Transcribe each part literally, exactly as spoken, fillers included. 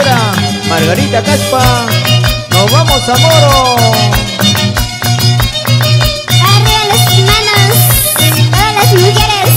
señora Margarita Caspa. Nos vamos a Moro. Arriba las manos, todas las mujeres.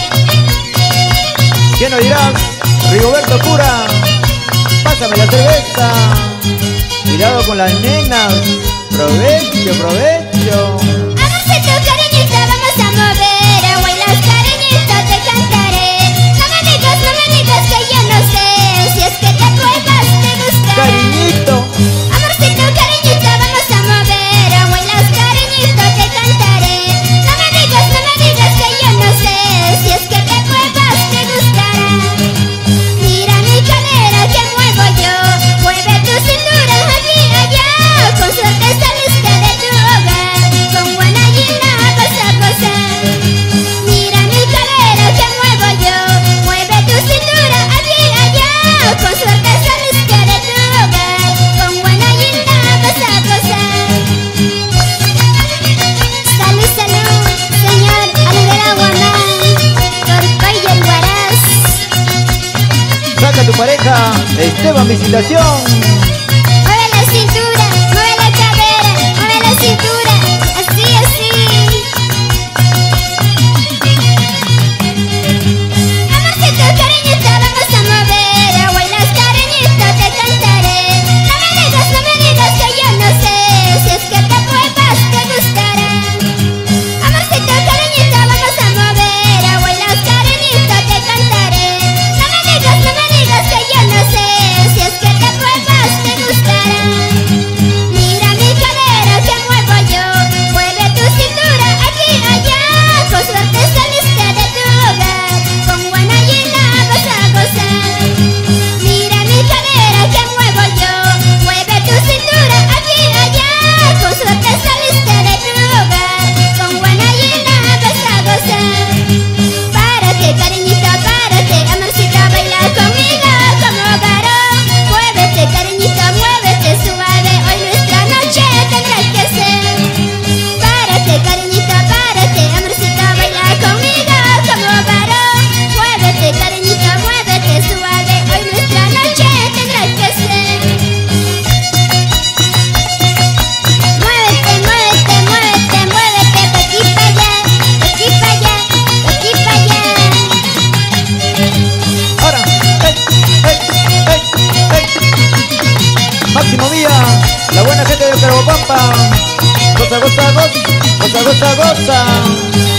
¿Qué nos dirás? Rigoberto Cura, pásame la cerveza. Cuidado con las nenas. Provecho, provecho. Amorcito, cariñito, vamos a mover a bailar, cariñito, te cantaré. No me digas, no me digas que yo no sé si es que te pruebas, te gusta. Cariñito, Amorcito, cariñito, vamos a mover a bailar, cariñito, te cantaré. No me digas, no me digas que yo no sé si es que te pruebas, te gustará. Mira mi cadera que muevo yo, mueve tu cintura aquí y allá. Con suerte saliste de tu hogar, con buena llena vas a gozar. Mira mi cadera que muevo yo, mueve tu cintura aquí y allá. Con suerte saliste de tu hogar, con buena llena vas a gozar. Salud, salud, señor Alvera Guamán, Torcoy y el Huaraz. saca a tu pareja Esteban Visitación. Mueve la cintura, mueve la cadera, mueve la cintura, así, así. Amorcito, cariñito, vamos a mover a bailar, cariñito, te cantaré. No me digas, no me digas que yo no sé si es que te pruebas, te gustará. Amorcito, cariñito, vamos a mover a bailar, cariñito, te cantaré. No me digas, no me digas que yo no sé si es que te pruebas, te gustará. Mira mi cadera que muevo yo, mueve tu cintura aquí y allá. Con suerte saliste de tu hogar, con buena llena vas a gozar. Mira mi cadera que muevo yo, mueve tu cintura aquí y allá. Con suerte saliste de tu hogar, con buena llena vas a gozar. Párate, cariñito, párate, amorcito, baila conmigo como varón. Muévete, cariñito, muévete suave, hoy nuestra noche tendrá que ser. Párate, cariñito, párate, amorcito, baila conmigo como varón. Muévete, cariñito, muévete suave, hoy nuestra noche tendrá que ser. Muévete, muévete, muévete, muévete, pa' aquí, pa' allá, pa' aquí, pa' allá, pa' aquí, pa' allá. Ahora, hey, hey, hey, hey. Máximo Vía, la buena gente de Carabopampa. Goza, goza, goza, goza, goza, goza.